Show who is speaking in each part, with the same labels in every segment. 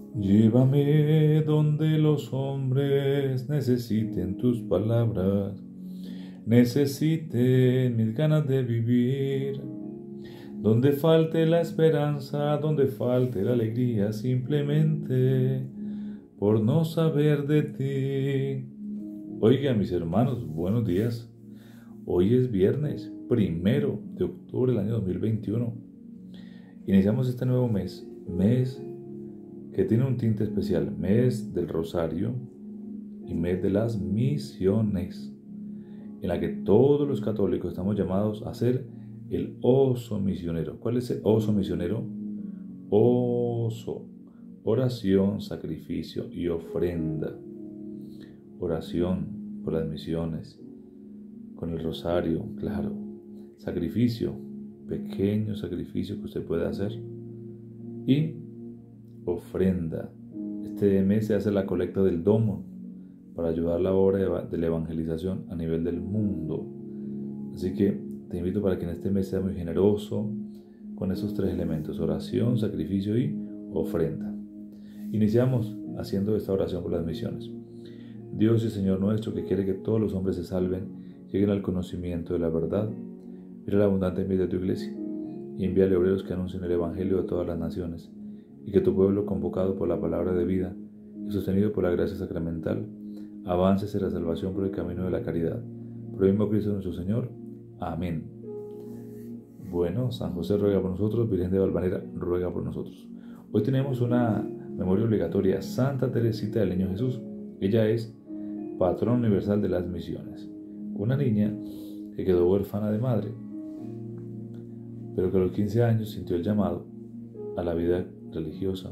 Speaker 1: Llévame donde los hombres necesiten tus palabras, necesiten mis ganas de vivir, donde falte la esperanza, donde falte la alegría, simplemente por no saber de ti. Oiga, mis hermanos, buenos días. Hoy es viernes, 1 de octubre del año 2021. Iniciamos este nuevo mes que tiene un tinte especial, mes del Rosario y mes de las misiones, en la que todos los católicos estamos llamados a ser el oso misionero. ¿Cuál es el oso misionero? Oso, oración, sacrificio y ofrenda. Oración por las misiones, con el rosario, claro. Sacrificio, pequeño sacrificio que usted puede hacer. Y ofrenda. Este mes se hace la colecta del domo para ayudar a la obra de la evangelización a nivel del mundo. Así que te invito para que en este mes sea muy generoso con esos tres elementos: oración, sacrificio y ofrenda. Iniciamos haciendo esta oración por las misiones. Dios y Señor nuestro, que quiere que todos los hombres se salven, lleguen al conocimiento de la verdad, mira la abundante envidia de tu iglesia y envíale obreros que anuncien el evangelio a todas las naciones, y que tu pueblo, convocado por la palabra de vida y sostenido por la gracia sacramental, avance hacia la salvación por el camino de la caridad. Por el mismo Cristo nuestro Señor. Amén. Bueno, San José ruega por nosotros, Virgen de Valvanera ruega por nosotros. Hoy tenemos una memoria obligatoria: Santa Teresita del Niño Jesús. Ella es patrona universal de las misiones. Una niña que quedó huérfana de madre, pero que a los 15 años sintió el llamado a la vida religiosa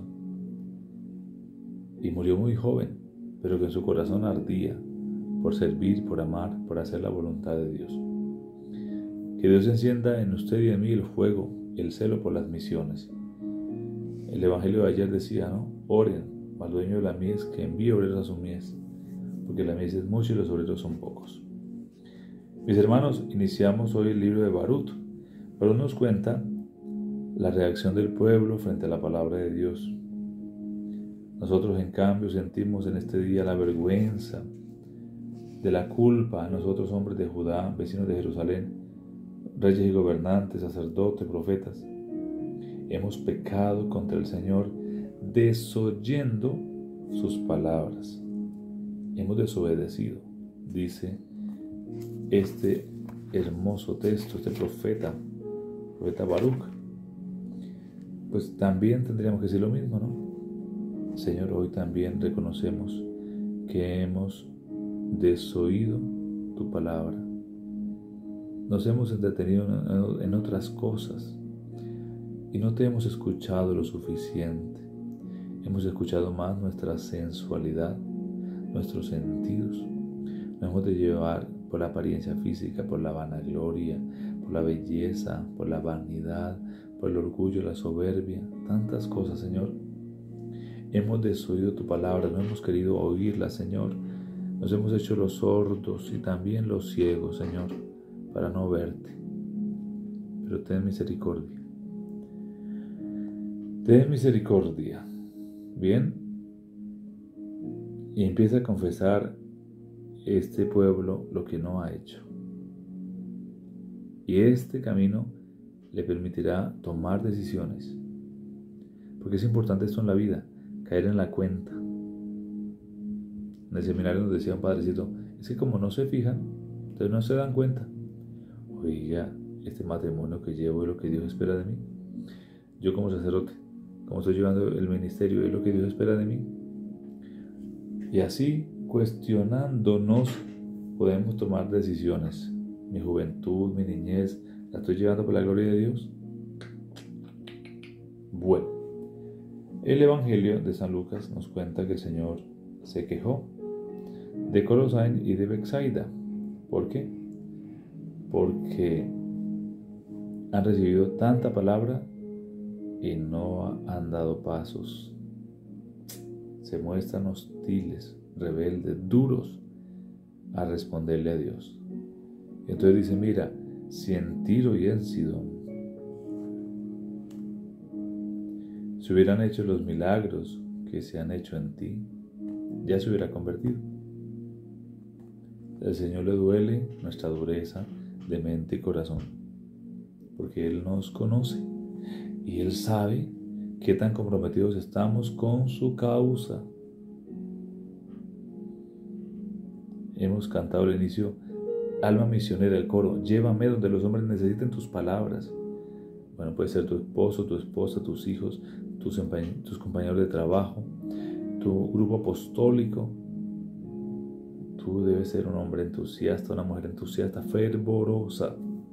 Speaker 1: y murió muy joven, pero que en su corazón ardía por servir, por amar, por hacer la voluntad de Dios. Que Dios encienda en usted y en mí el fuego, el celo por las misiones. El evangelio de ayer decía, ¿no? Oren al dueño de la mies que envíe obreros a su mies, porque la mies es mucha y los obreros son pocos. Mis hermanos, iniciamos hoy el libro de Barut. Barut nos cuenta la reacción del pueblo frente a la palabra de Dios. Nosotros, en cambio, sentimos en este día la vergüenza de la culpa. Nosotros, hombres de Judá, vecinos de Jerusalén, reyes y gobernantes, sacerdotes, profetas, hemos pecado contra el Señor, desoyendo sus palabras. Hemos desobedecido, dice este hermoso texto, este profeta Baruch. Pues también tendríamos que decir lo mismo, ¿no? Señor, hoy también reconocemos que hemos desoído tu palabra. Nos hemos entretenido en otras cosas y no te hemos escuchado lo suficiente. Hemos escuchado más nuestra sensualidad, nuestros sentidos. Nos hemos de llevar por la apariencia física, por la vanagloria, por la belleza, por la vanidad, por el orgullo, la soberbia, tantas cosas, Señor. Hemos desoído tu palabra, no hemos querido oírla, Señor. Nos hemos hecho los sordos y también los ciegos, Señor, para no verte. Pero ten misericordia. Ten misericordia. Bien. Y empieza a confesar este pueblo lo que no ha hecho. Y este camino le permitirá tomar decisiones. Porque es importante esto en la vida, caer en la cuenta. En el seminario nos decía un padrecito, es que como no se fijan, entonces no se dan cuenta. Oiga, este matrimonio que llevo es lo que Dios espera de mí. Yo como sacerdote, como estoy llevando el ministerio, es lo que Dios espera de mí. Y así, cuestionándonos, podemos tomar decisiones. Mi juventud, mi niñez, ¿la estoy llevando por la gloria de Dios? Bueno, el Evangelio de San Lucas nos cuenta que el Señor se quejó de Corosain y de Betsaida. ¿Por qué? Porque han recibido tanta palabra y no han dado pasos. Se muestran hostiles, rebeldes, duros a responderle a Dios. Y entonces dice, mira, si en Tiro y en Sidón se hubieran hecho los milagros que se han hecho en ti, ya se hubiera convertido. Al Señor le duele nuestra dureza de mente y corazón, porque Él nos conoce y Él sabe qué tan comprometidos estamos con su causa. Hemos cantado al inicio, alma misionera, el coro, llévame donde los hombres necesiten tus palabras. Bueno, puede ser tu esposo, tu esposa, tus hijos, tus compañeros de trabajo, tu grupo apostólico. Tú debes ser un hombre entusiasta, una mujer entusiasta, fervorosa.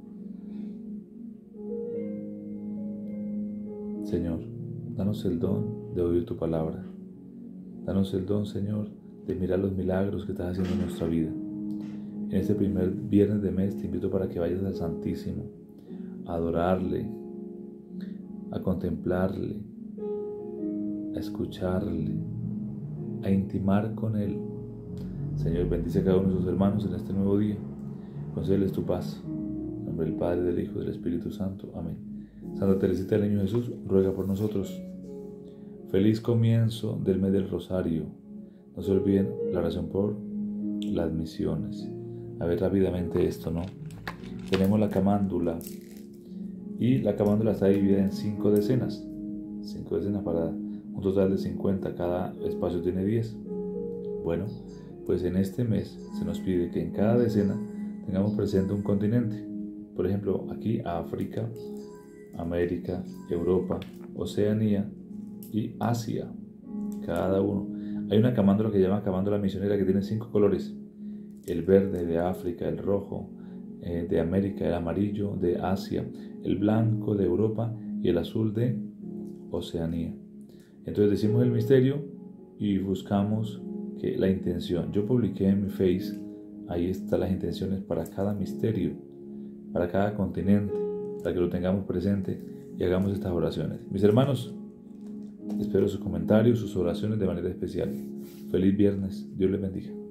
Speaker 1: Señor, danos el don de oír tu palabra. Danos el don, Señor, de mirar los milagros que estás haciendo en nuestra vida. En este primer viernes de mes te invito para que vayas al Santísimo, a adorarle, a contemplarle, a escucharle, a intimar con Él. Señor, bendice a cada uno de sus hermanos en este nuevo día. Concédeles tu paz. En nombre del Padre, del Hijo y del Espíritu Santo. Amén. Santa Teresita del Niño Jesús, ruega por nosotros. Feliz comienzo del mes del Rosario. No se olviden la oración por las misiones. A ver rápidamente esto, ¿no? Tenemos la camándula. Y la camándula está dividida en 5 decenas. 5 decenas para un total de 50. Cada espacio tiene 10. Bueno, pues en este mes se nos pide que en cada decena tengamos presente un continente. Por ejemplo, aquí África, América, Europa, Oceanía y Asia. Cada uno. Hay una camándula que se llama camándula misionera que tiene 5 colores. El verde de África, el rojo de América, el amarillo de Asia, el blanco de Europa y el azul de Oceanía. Entonces decimos el misterio y buscamos que la intención. Yo publiqué en mi Face, ahí están las intenciones para cada misterio, para cada continente, para que lo tengamos presente y hagamos estas oraciones. Mis hermanos, espero sus comentarios, sus oraciones de manera especial. Feliz viernes, Dios les bendiga.